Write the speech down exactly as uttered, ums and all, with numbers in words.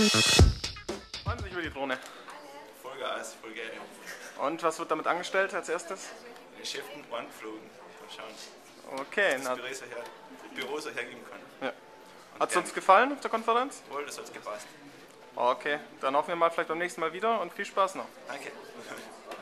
Freuen Sie sich über die Drohne? Vollgas, voll geil. Und was wird damit angestellt als erstes? In den Geschäften angeflogen. Mal schauen, Okay, was na, das Büro so, her, Büro so hergeben kann. ja. Hat es uns gefallen auf der Konferenz? Wohl, das hat gepasst. Okay, dann hoffen wir mal vielleicht beim nächsten Mal wieder und viel Spaß noch. Danke.